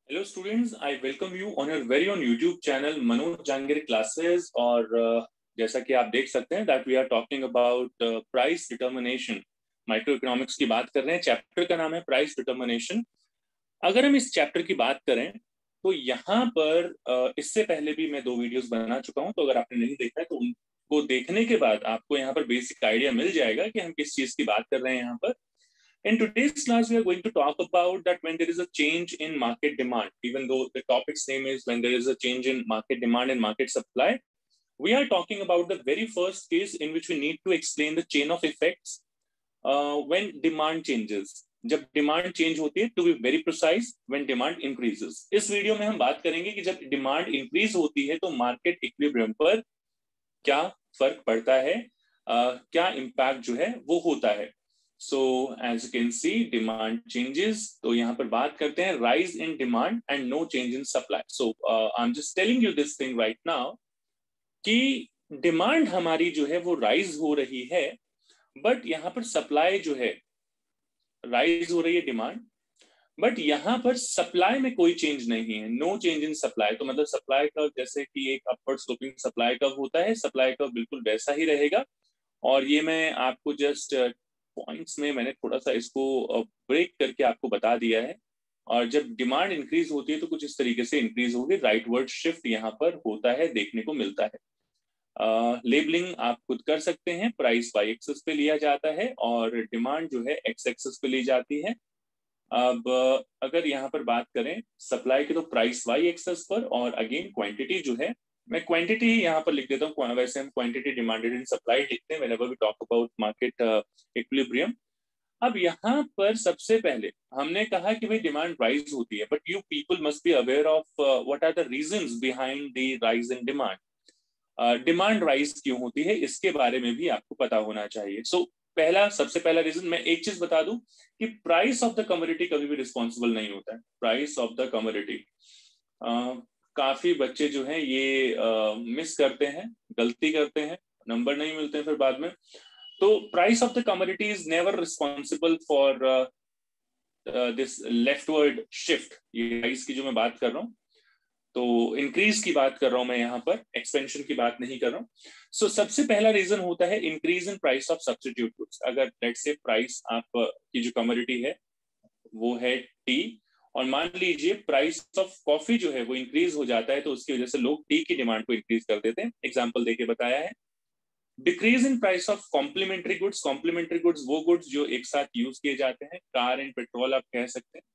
Hello students, I welcome you on your very own YouTube channel Manoj Jahangir classes और जैसा कि आप देख सकते हैं that we are talking about price determination. Micro economics की बात कर रहे हैं। चैप्टर का नाम है प्राइस डिटर्मिनेशन। अगर हम इस चैप्टर की बात करें तो यहाँ पर इससे पहले भी मैं 2 वीडियोस बना चुका हूँ, तो अगर आपने नहीं देखा है तो उनको देखने के बाद आपको यहाँ पर बेसिक आइडिया मिल जाएगा कि हम किस चीज की बात कर रहे हैं यहाँ पर। In today's class, we are going to talk about that when there is a change in market demand, even though the topic's name is when there is a change in market demand and market supply, we are talking about the very first case in which we need to explain the chain of effects when demand changes. जब demand change होती है, to be very precise, when demand increases. इस video में हम बात करेंगे कि जब डिमांड इंक्रीज होती है तो मार्केट इक्विलिब्रियम पर क्या फर्क पड़ता है, क्या इम्पैक्ट जो है वो होता है। So as you can see, demand changes. तो यहाँ पर बात करते हैं rise in demand and no change in supply. So I'm just telling you this thing right now कि डिमांड हमारी जो है वो राइज हो रही है, बट यहाँ पर सप्लाई जो है राइज हो रही है डिमांड, बट यहाँ पर सप्लाई में कोई चेंज नहीं है। नो चेंज इन सप्लाई, तो मतलब सप्लाई कर्व जैसे कि एक अपवर्ड स्लोपिंग सप्लाई कर्व होता है, सप्लाई कर्व बिल्कुल वैसा ही रहेगा। और ये मैं आपको जस्ट पॉइंट्स में मैंने थोड़ा सा इसको ब्रेक करके आपको बता दिया है। और जब डिमांड इंक्रीज होती है तो कुछ इस तरीके से इंक्रीज होगी, राइटवर्ड शिफ्ट यहाँ पर होता है, देखने को मिलता है। लेबलिंग आप खुद कर सकते हैं, प्राइस वाई एक्सेस पे लिया जाता है और डिमांड जो है एक्स एक्सेस पे ली जाती है। अब अगर यहाँ पर बात करें सप्लाई की तो प्राइस वाई एक्सेस पर, और अगेन क्वांटिटी जो है मैं क्वांटिटी यहाँ पर लिख देता हूँ, वैसे हम क्वांटिटी डिमांडेड इन सप्लाई लिखते हैं whenever we talk about market equilibrium. अब यहाँ पर सबसे पहले हमने कहा कि भाई डिमांड राइज होती है, but you people must be aware of what are the reasons behind the rise in demand. Demand rise क्यों होती है इसके बारे में भी आपको पता होना चाहिए। सो सबसे पहला रीजन मैं एक चीज बता दूं कि प्राइस ऑफ द कमोडिटी कभी भी रिस्पॉन्सिबल नहीं होता है। प्राइस ऑफ द कमोडिटी काफी बच्चे जो हैं ये मिस करते हैं, गलती करते हैं, नंबर नहीं मिलते हैं फिर बाद में। तो price of the commodity is never responsible for this leftward shift. ये प्राइस की जो मैं बात कर रहा हूँ तो इंक्रीज की बात कर रहा हूं मैं, यहाँ पर एक्सपेंशन की बात नहीं कर रहा हूं। सो सबसे पहला रीजन होता है increase in price of substitute goods. अगर लेट्स से प्राइस आप की जो कमोडिटी है वो है टी, और मान लीजिए प्राइस ऑफ कॉफी जो है वो इंक्रीज हो जाता है, तो उसकी वजह से लोग टी की डिमांड को इंक्रीज कर देते हैं। एग्जाम्पल देके बताया है। Decrease in price of complementary goods. Complementary goods वो गुड्स जो एक साथ यूज किए जाते हैं, कार एंड पेट्रोल आप कह सकते हैं।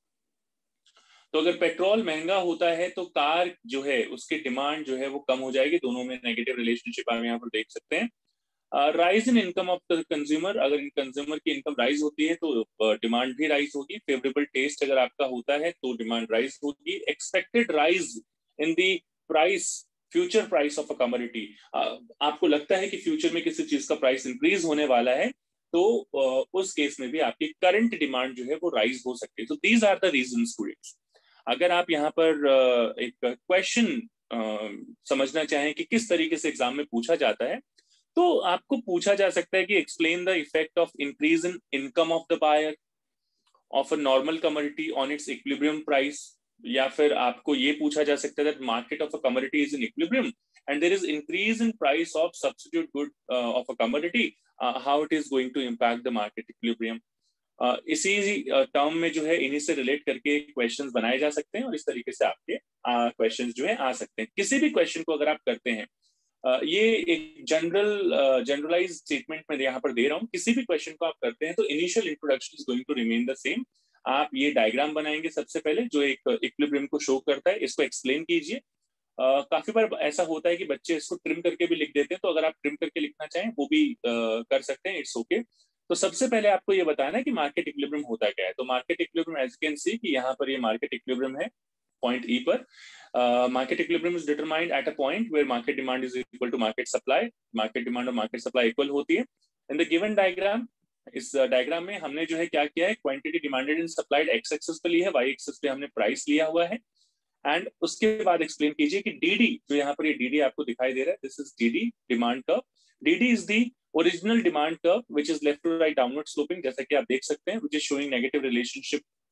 तो अगर पेट्रोल महंगा होता है तो कार जो है उसकी डिमांड जो है वो कम हो जाएगी। दोनों में नेगेटिव रिलेशनशिप आप यहाँ पर देख सकते हैं। Rise in income of the consumer. अगर कंज्यूमर की इनकम राइज होती है तो डिमांड भी राइज होगी। फेवरेबल टेस्ट अगर आपका होता है तो डिमांड राइज होगी। Expected rise in the price, future price of a commodity. आपको लगता है कि फ्यूचर में किसी चीज का प्राइस इंक्रीज होने वाला है तो उस केस में भी आपकी करंट डिमांड जो है वो राइज हो सकती है। तो these are the reason students. अगर आप यहाँ पर एक क्वेश्चन समझना चाहें कि किस तरीके से एग्जाम में पूछा जाता है, तो आपको पूछा जा सकता है कि explain the effect of increase in income of the buyer of a normal commodity on its equilibrium price. या फिर आपको ये पूछा जा सकता है that market of a commodity is in equilibrium and there is increase in price of substitute good of a commodity, how it is going to impact the market equilibrium. इसी term में जो है इन्हीं से रिलेट करके questions बनाए जा सकते हैं और इस तरीके से आपके क्वेश्चंस जो है आ सकते हैं। किसी भी क्वेश्चन को अगर आप करते हैं, ये एक जनरलाइज स्टेटमेंट मैं यहाँ पर दे रहा हूँ, किसी भी क्वेश्चन को आप करते हैं तो initial introduction is going to remain the same. आप ये डायग्राम बनाएंगे सबसे पहले जो एक इक्विलिब्रियम को शो करता है, इसको एक्सप्लेन कीजिए। काफी बार ऐसा होता है कि बच्चे इसको ट्रिम करके भी लिख देते हैं, तो अगर आप ट्रिम करके लिखना चाहें वो भी कर सकते हैं, इट्स ओके। तो सबसे पहले आपको ये बताना है कि मार्केट इक्विलिब्रियम होता क्या है। तो market equilibrium as you can see कि यहाँ पर ये मार्केट इक्विलिब्रियम है पॉइंट ई पर। Market equilibrium is determined at a point where market demand is equal to market supply. Market demand और मार्केट सप्लाई इक्वल होती है। इन द गिवन डायग्राम, इस डायग्राम में हमने जो है क्या किया है, quantity demanded and supplied X axis पे ली है, वाई एक्सेस पे हमने प्राइस लिया हुआ है। एंड उसके बाद एक्सप्लेन कीजिए कि डीडी जो यहाँ पर ये डीडी आपको दिखाई दे रहा है, this is DD demand curve. DD is the original demand curve which is left to right downward sloping, जैसा कि आप देख सकते हैं, which is showing negative relationship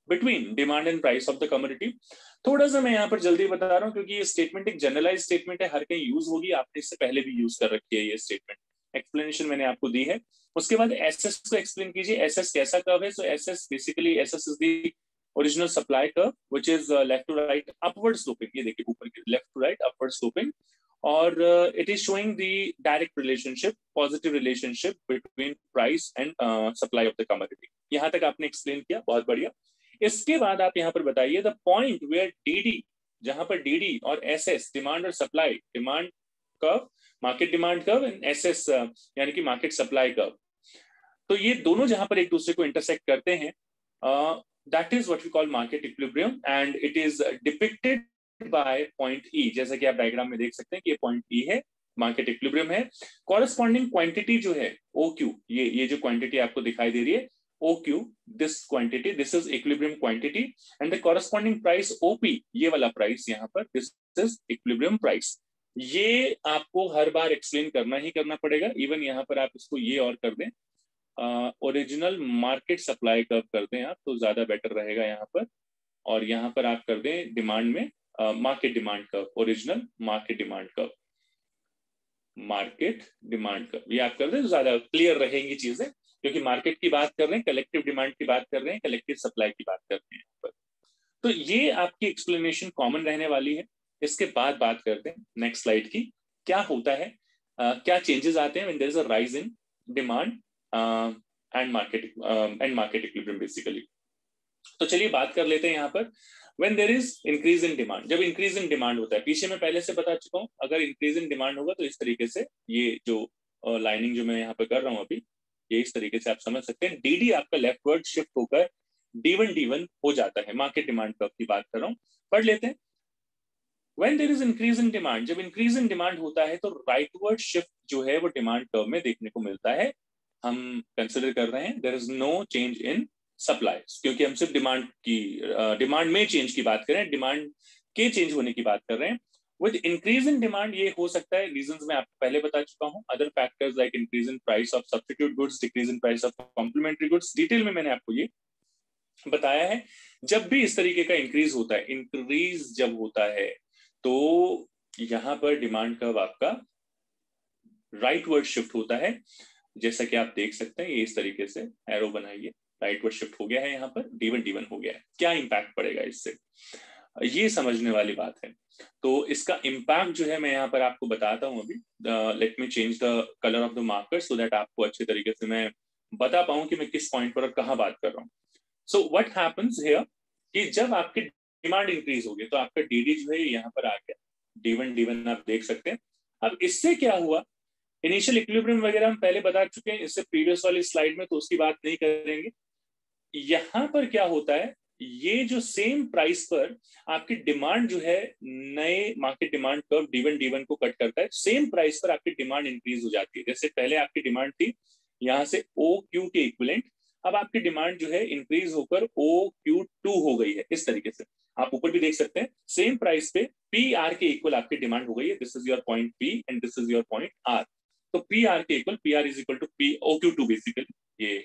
between demand and price of the commodity. थोड़ा सा मैं यहाँ पर जल्दी बता रहा हूँ क्योंकि ये स्टेटमेंट एक जनरलाइज स्टेटमेंट है, हर कहीं यूज होगी, आपने इससे पहले भी यूज कर रखी है ये स्टेटमेंट। एक्सप्लेनेशन मैंने आपको दी है। उसके बाद एसएस को एक्सप्लेन कीजिए, एसएस कैसा कर्व है। So SS basically, SS is the original supply curve which is left to right upward sloping. ये देखिए ऊपर की left to right upward sloping, और it is showing the direct relationship, positive relationship between price and supply of the commodity. यहाँ तक आपने explain किया, बहुत बढ़िया। इसके बाद आप यहाँ पर बताइए द पॉइंट वेयर डीडी, जहां पर डीडी और एसएस डिमांड और supply, demand curve market demand curve and SS यानी कि मार्केट सप्लाई कर्व, तो ये दोनों जहां पर एक दूसरे को इंटरसेक्ट करते हैं, that is what we call market equilibrium and it is depicted by point E. जैसा कि आप डायग्राम में देख सकते हैं कि ये पॉइंट ई है, मार्केट इक्विलिब्रियम है। कॉरेस्पॉन्डिंग क्वांटिटी जो है ओ क्यू, ये जो क्वांटिटी आपको दिखाई दे रही है OQ, this quantity, this is equilibrium quantity, and the corresponding price OP, ये वाला प्राइस यहाँ पर, this is equilibrium price। ये आपको हर बार एक्सप्लेन करना ही करना पड़ेगा। इवन यहाँ पर आप इसको ये और कर दें, ओरिजिनल मार्केट सप्लाई कर्व कर दें आप, तो ज्यादा बेटर रहेगा यहाँ पर। और यहाँ पर आप कर दें डिमांड में market demand curve, original market demand curve, market demand curve, ये आप कर दें तो ज्यादा क्लियर रहेंगी चीजें, क्योंकि मार्केट की बात कर रहे हैं, कलेक्टिव डिमांड की बात कर रहे हैं, कलेक्टिव सप्लाई की बात कर रहे हैं यहाँ पर। तो ये आपकी एक्सप्लेनेशन कॉमन रहने वाली है। इसके बाद बात करते हैं नेक्स्ट स्लाइड की, क्या होता है, क्या चेंजेस आते हैं when there is a rise in demand and market equilibrium basically. तो चलिए बात कर लेते हैं यहाँ पर when there is increase in demand. जब इंक्रीज इन डिमांड होता है, पीछे मैं पहले से बता चुका हूँ, अगर इंक्रीज इन डिमांड होगा तो इस तरीके से, ये जो लाइनिंग जो मैं यहाँ पर कर रहा हूँ अभी, ये इस तरीके से आप समझ सकते हैं, डीडी आपका लेफ्टवर्ड शिफ्ट होकर D1 हो जाता है। मार्केट डिमांड कर्व की बात कर रहा हूं, पढ़ लेते हैं। When there is increase in demand, जब इंक्रीज इन डिमांड होता है तो राइटवर्ड शिफ्ट जो है वो डिमांड कर्व में देखने को मिलता है। हम कंसिडर कर रहे हैं there is no change in supply, क्योंकि हम सिर्फ डिमांड में चेंज की बात करें, डिमांड के चेंज होने की बात कर रहे हैं। विद इंक्रीज इन डिमांड ये हो सकता है, रीजंस मैं आपको पहले बता चुका हूं, other factors like increase in price of substitute goods, decrease in price of complementary goods, detail में मैंने आपको ये बताया है। जब भी इस तरीके का इंक्रीज होता है, इंक्रीज जब होता है, तो यहां पर डिमांड कर्व आपका राइटवर्ड शिफ्ट होता है। जैसा कि आप देख सकते हैं, ये इस तरीके से एरो बनाइए, राइटवर्ड शिफ्ट हो गया है, यहाँ पर D1 हो गया है। क्या इंपैक्ट पड़ेगा इससे, ये समझने वाली बात है। तो इसका इंपैक्ट जो है मैं यहाँ पर आपको बताता हूँ अभी। Let me change the colour of the marker so that आपको अच्छे तरीके से मैं बता पाऊं कि मैं किस पॉइंट पर कहाँ बात कर रहा हूँ। सो व्हाट हैपेंस हियर कि जब आपकी डिमांड इंक्रीज होगी तो आपका डीडी जो है यहाँ पर आ गया, D1 आप देख सकते हैं। अब इससे क्या हुआ, इनिशियल इक्विलिब्रियम वगैरह हम पहले बता चुके हैं इससे प्रीवियस वाली स्लाइड में, तो उसकी बात नहीं करेंगे। यहां पर क्या होता है, ये जो सेम प्राइस पर आपकी डिमांड जो है, नए मार्केट डिमांड कर्व D1 को कट करता है, सेम प्राइस पर आपकी डिमांड इंक्रीज हो जाती है। जैसे पहले आपकी डिमांड थी यहां से OQ के इक्विवेलेंट, अब आपकी डिमांड जो है इंक्रीज होकर OQ2 हो गई है। इस तरीके से आप ऊपर भी देख सकते हैं, सेम प्राइस पे PR के इक्वल आपकी डिमांड हो गई है। This is your point P and this is your point R। तो PR के equal, PR is equal to OQ2 basically, ये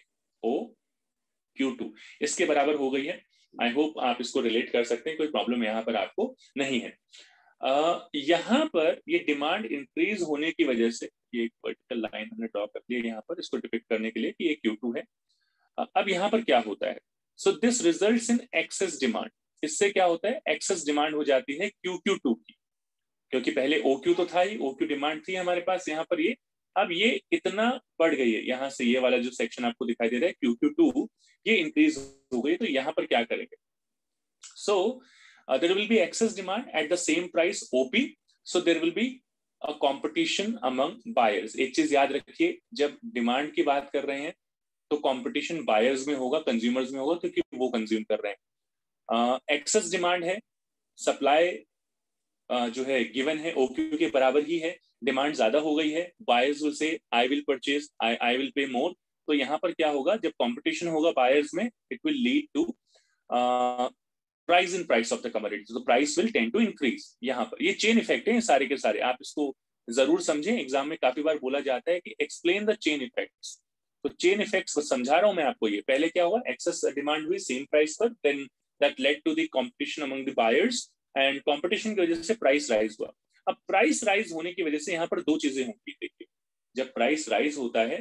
OQ2 इसके बराबर हो गई है। आई होप आप इसको रिलेट कर सकते हैं, कोई प्रॉब्लम यहाँ पर आपको नहीं है। यहाँ पर ये डिमांड इंक्रीज होने की वजह से, ये एक वर्टिकल लाइन हमने ड्रॉ कर दी यहाँ पर इसको डिपिक्ट करने के लिए कि ये Q2 है। अब यहाँ पर क्या होता है, so this results in excess demand. इससे क्या होता है, एक्सेस डिमांड हो जाती है QQ2 की, क्योंकि पहले OQ तो था ही, OQ डिमांड थी हमारे पास यहाँ पर, ये अब ये इतना बढ़ गई है, यहाँ से ये वाला जो सेक्शन आपको दिखाई दे रहा है QQ2, ये इंक्रीज हो गई। तो यहाँ पर क्या करेंगे, so there will be excess demand at the same price OP, so there will be a competition among buyers. एक चीज याद रखिए, जब डिमांड की बात कर रहे हैं तो कंपटीशन बायर्स में होगा, कंज्यूमर्स में होगा, क्योंकि वो कंज्यूम कर रहे हैं। एक्सेस डिमांड है, सप्लाई जो है गिवन है OQ के बराबर ही है, डिमांड ज्यादा हो गई है, buyers will say I will purchase, I will pay more. तो यहाँ पर क्या होगा, जब कंपटीशन होगा बायर्स में, it will lead to price in price of the commodity, तो price will tend to increase. यहाँ पर ये चेन इफेक्ट है सारे के सारे, आप इसको जरूर समझें। एग्जाम में काफी बार बोला जाता है कि एक्सप्लेन द चेन इफेक्ट्स, तो चेन इफेक्ट्स समझा रहा हूं मैं आपको। ये पहले क्या हुआ, एक्सेस डिमांड हुई सेम प्राइस पर, then that led to the competition among the buyers, and competition की वजह से प्राइस राइज हुआ। अब प्राइस राइज होने की वजह से यहाँ पर दो चीजें होंगी। देखिए, जब प्राइस राइज होता है,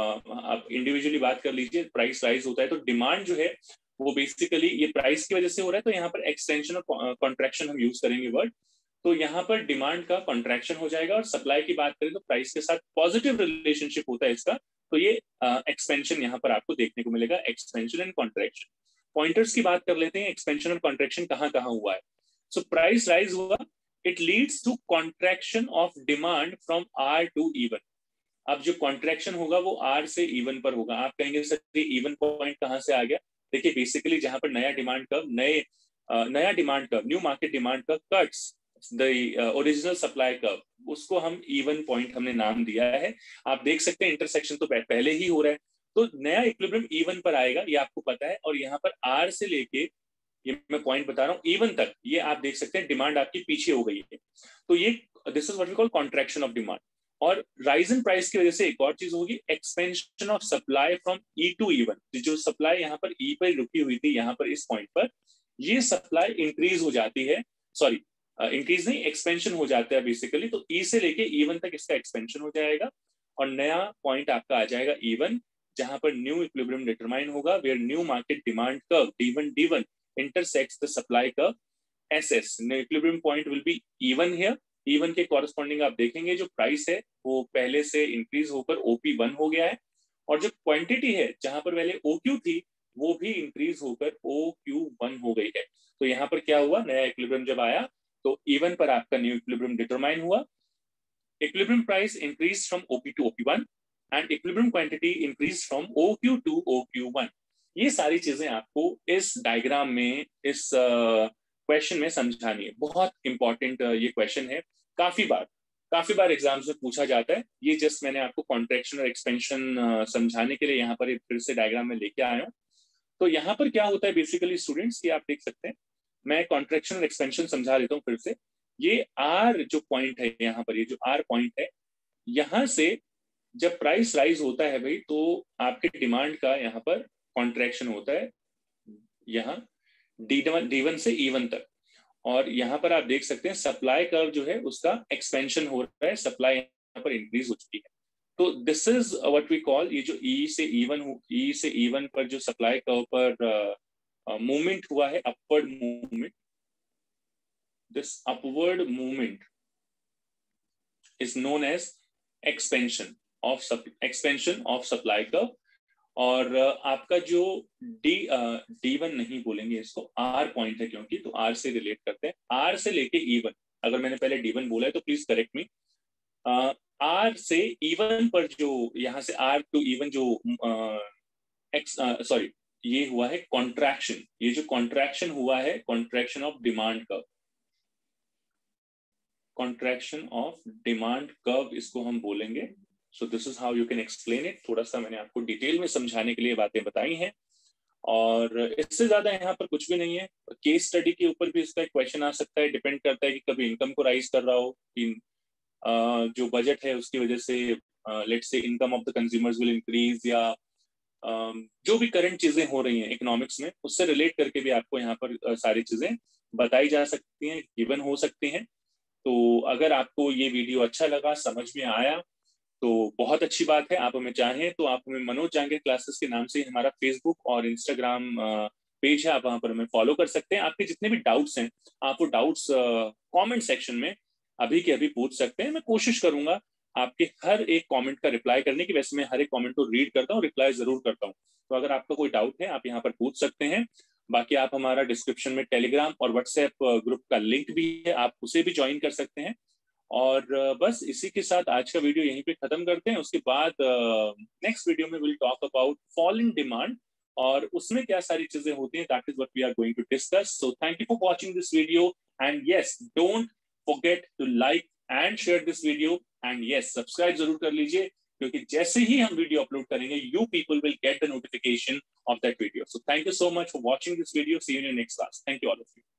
आप इंडिविजुअली बात कर लीजिए, प्राइस राइज होता है तो डिमांड जो है वो बेसिकली ये प्राइस की वजह से हो रहा है, तो यहाँ पर एक्सटेंशन और कॉन्ट्रैक्शन हम यूज करेंगे वर्ड। तो यहाँ पर डिमांड का कॉन्ट्रैक्शन हो जाएगा, और सप्लाई की बात करें तो प्राइस के साथ पॉजिटिव रिलेशनशिप होता है इसका, तो ये एक्सपेंशन यहाँ पर आपको देखने को मिलेगा, एक्सपेंशन एंड कॉन्ट्रैक्शन। पॉइंटर्स की बात कर लेते हैं, एक्सपेंशन और कॉन्ट्रैक्शन कहाँ कहाँ हुआ है। सो प्राइस राइज हुआ, it leads to contraction of demand from R to even. अब जो कॉन्ट्रैक्शन होगा वो आर से इवन पर होगा। आप कहेंगे सर ये इवन पॉइंट कहाँ से आ गया? देखिए, बेसिकली जहां पर नया डिमांड कर्व, नया demand curve, new market demand curve cuts the original supply curve, उसको हम इवन पॉइंट हमने नाम दिया है। आप देख सकते हैं इंटरसेक्शन तो पहले ही हो रहा है, तो नया इक्विलिब्रियम इवन पर आएगा, ये आपको पता है। और यहाँ पर आर से लेके, ये मैं पॉइंट बता रहा हूँ, इवन तक, ये आप देख सकते हैं डिमांड आपकी पीछे हो गई है। तो ये this is what we call contraction of demand. और राइज इन प्राइस की वजह से एक और चीज होगी, expansion of supply from E to even. जो सप्लाई यहाँ पर ई पर रुकी हुई थी, यहाँ पर इस पॉइंट पर, ये सप्लाई इंक्रीज हो जाती है, सॉरी इंक्रीज नहीं, एक्सपेंशन हो जाता है बेसिकली। तो ई से लेके इवन तक इसका एक्सपेंशन हो जाएगा, और नया पॉइंट आपका आ जाएगा इवन, जहां पर न्यू इक्विलिब्रियम डिटरमाइन होगा, where new market demand curve D1 intersects the supply curve SS. New equilibrium point will be even here. Even के कॉरेस्पॉन्डिंग आप देखेंगे जो प्राइस है वो पहले से इंक्रीज होकर OP1 हो गया है, और जो क्वांटिटी है जहां पर पहले OQ थी वो भी इंक्रीज होकर OQ1 हो गई है। तो यहाँ पर क्या हुआ, नया इक्विलिब्रियम जब आया तो इवन पर आपका न्यू इक्विलिब्रियम डिटरमाइन हुआ। Equilibrium price increase from OP to OP1 and equilibrium quantity increase from OQ to OQ1। ये सारी चीजें आपको इस डायग्राम में, इस क्वेश्चन में समझानी है। बहुत इंपॉर्टेंट ये क्वेश्चन है, काफी बार एग्जाम्स में पूछा जाता है। ये जस्ट मैंने आपको कॉन्ट्रैक्शन और एक्सपेंशन समझाने के लिए यहाँ पर फिर से डायग्राम में लेके आया हूँ। तो यहाँ पर क्या होता है बेसिकली स्टूडेंट्स, ये आप देख सकते हैं, मैं कॉन्ट्रैक्शन और एक्सपेंशन समझा देता हूँ फिर से। ये आर जो पॉइंट है यहाँ पर, ये जो आर पॉइंट है, यहाँ से जब प्राइस राइज होता है भाई, तो आपके डिमांड का यहाँ पर कॉन्ट्रैक्शन होता है, यहाँ D1 से इवन तक। और यहाँ पर आप देख सकते हैं सप्लाई कर्व जो है उसका एक्सपेंशन हो रहा है, सप्लाई यहाँ पर इंक्रीज हो चुकी है। तो this is what we call, ये जो ई से इवन पर जो सप्लाई कर्व पर मूवमेंट हुआ है, upward movement, this upward movement is known as expansion of supply curve. और आपका जो D1 नहीं बोलेंगे इसको, R पॉइंट है क्योंकि, तो R से रिलेट करते हैं। R से लेके इवन, अगर मैंने पहले D1 बोला है तो प्लीज करेक्ट मी। R से इवन पर जो, यहाँ से R टू इवन जो सॉरी, ये हुआ है कॉन्ट्रैक्शन। ये जो कॉन्ट्रैक्शन हुआ है, contraction of demand curve, contraction of demand curve इसको हम बोलेंगे। So this is how you can explain it. थोड़ा सा मैंने आपको डिटेल में समझाने के लिए बातें बताई हैं, और इससे ज्यादा यहाँ पर कुछ भी नहीं है। केस स्टडी के ऊपर भी इसका एक क्वेश्चन आ सकता है, डिपेंड करता है कि कभी इनकम को राइज कर रहा हो, कि जो बजट है उसकी वजह से let's say income of the consumers will increase, या जो भी करंट चीजें हो रही हैं इकोनॉमिक्स में, उससे रिलेट करके भी आपको यहाँ पर सारी चीजें बताई जा सकती हैं, गिवन हो सकती हैं। तो अगर आपको ये वीडियो अच्छा लगा, समझ में आया, तो बहुत अच्छी बात है। आप हमें चाहें तो आप हमें मनोज जांगीर क्लासेस के नाम से हमारा फेसबुक और इंस्टाग्राम पेज है, आप वहां पर हमें फॉलो कर सकते हैं। आपके जितने भी डाउट्स हैं, आप वो डाउट्स कमेंट सेक्शन में अभी के अभी पूछ सकते हैं। मैं कोशिश करूंगा आपके हर एक कमेंट का रिप्लाई करने की। वैसे मैं हर एक कमेंट को रीड करता हूँ, रिप्लाई जरूर करता हूँ। तो अगर आपका कोई डाउट है, आप यहाँ पर पूछ सकते हैं। बाकी आप हमारा डिस्क्रिप्शन में टेलीग्राम और व्हाट्सएप ग्रुप का लिंक भी है, आप उसे भी ज्वाइन कर सकते हैं। और बस इसी के साथ आज का वीडियो यहीं पे खत्म करते हैं। उसके बाद नेक्स्ट वीडियो में will talk about falling demand, और उसमें क्या सारी चीजें होती हैं, that is what we are going to discuss. So thank you for watching this video, and yes, don't forget to like and share this video, and yes, subscribe जरूर कर लीजिए, क्योंकि जैसे ही हम वीडियो अपलोड करेंगे, you people will get the notification of that video. So thank you so much for watching this video. See you in next class. Thank you all of you.